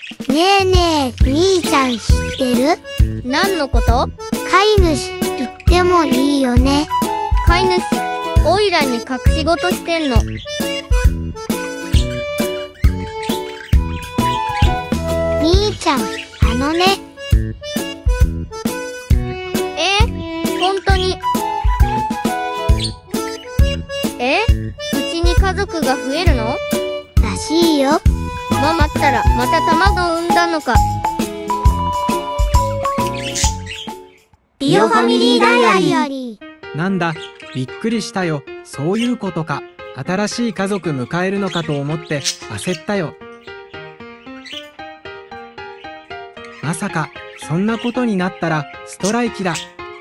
ねえねえ、兄ちゃん知ってる？ 何のこと？ 飼い主言ってもいいよね。 飼い主、おいらに隠し事してんの。 兄ちゃん、 本当に。うちに家族が増えるの？ らしいよ。 ママったらまた卵を産んだのか。 ビオファミリーダイアリー。 なんだ、びっくりしたよ。そういうことか。新しい家族迎えるのかと思って焦ったよ。まさか、そんなことになったらストライキだ。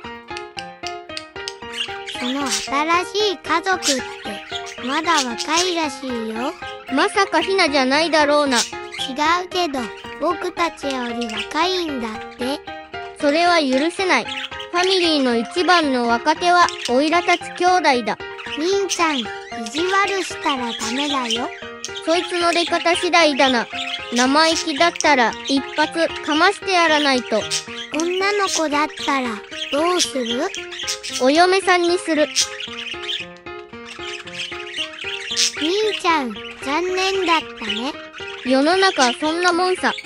その新しい家族ってまだ若いらしいよ。 まさかひなじゃないだろうな。 違うけど、僕たちより若いんだって。 それは許せない。ファミリーの一番の若手はオイラたち兄弟だ。 兄ちゃん、意地悪したらダメだよ。 そいつの出方次第だな。生意気だったら一発かましてやらないと。 女の子だったらどうする？ お嫁さんにする。 兄ちゃん、残念だったね。 世の中はそんなもんさ。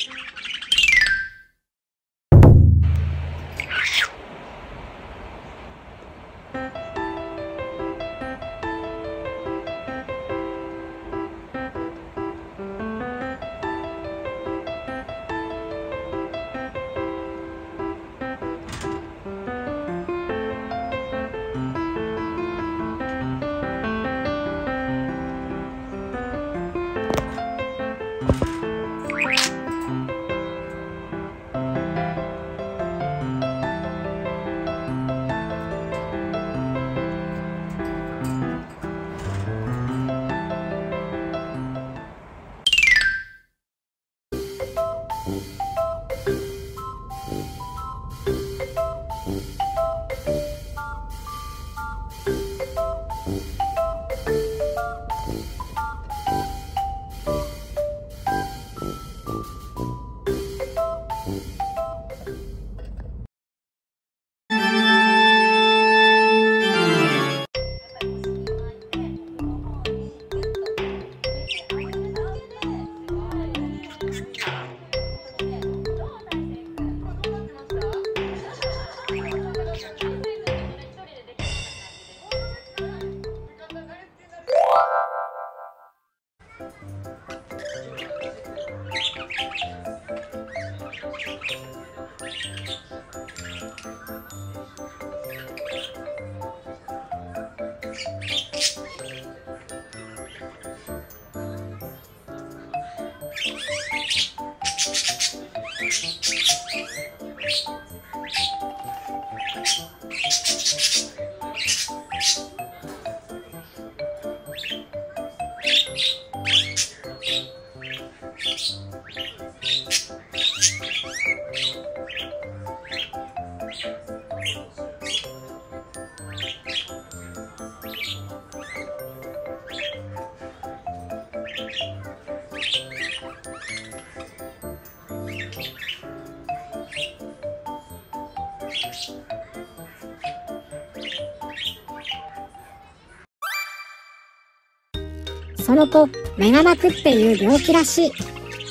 その子、メガマクっていう病気らしい。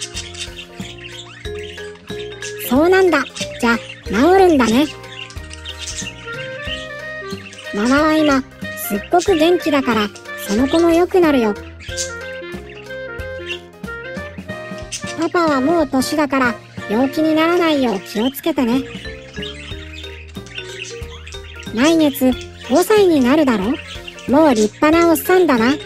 そうなんだ。じゃあ、治るんだね。ママは今、すっごく元気だから、その子も良くなるよ。パパはもう年だから、病気にならないよう気をつけてね。来月、5歳になるだろ？もう立派なおっさんだな。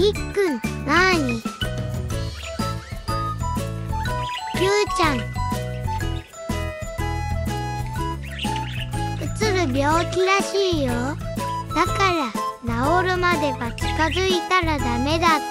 りっくん、なーに？りゅうちゃん。うつる病気らしいよ。だから治るまでは近づいたらダメだって。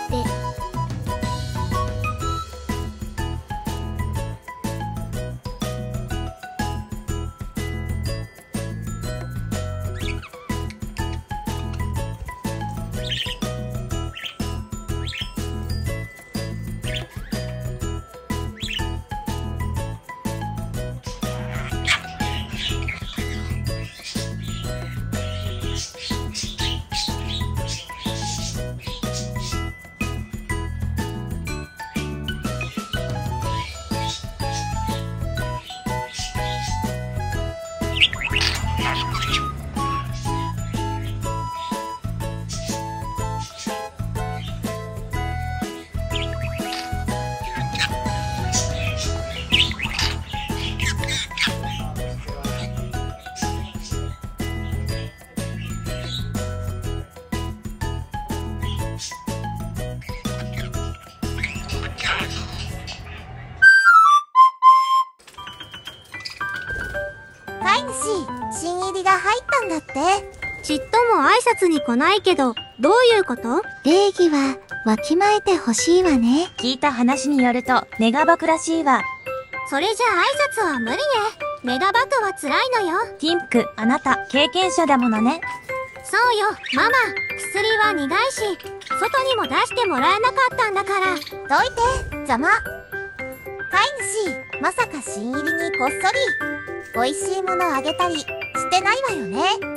飼い主、新入りが入ったんだって。 ちっとも挨拶に来ないけど、どういうこと？ 礼儀はわきまえてほしいわね。 聞いた話によるとメガバクらしいわ。 それじゃ挨拶は無理ね。メガバクは辛いのよ。 ティンプク、あなた経験者だものね。 そうよ、ママ。薬は苦いし、外にも出してもらえなかったんだから。 どいて、邪魔。飼い主、まさか新入りにこっそり美味しいものあげたりしてないわよね。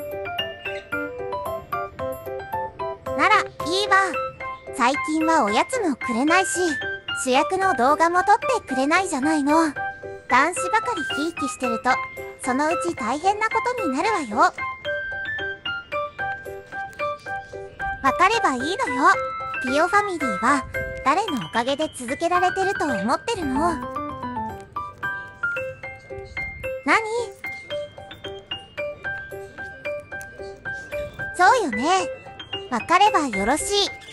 ならいいわ。最近はおやつもくれないし、主役の動画も撮ってくれないじゃないの。男子ばかりひいきしてると、そのうち大変なことになるわよ。わかればいいのよ。ピオファミリーは誰のおかげで続けられてると思ってるの？何？そうよね。わかればよろしい。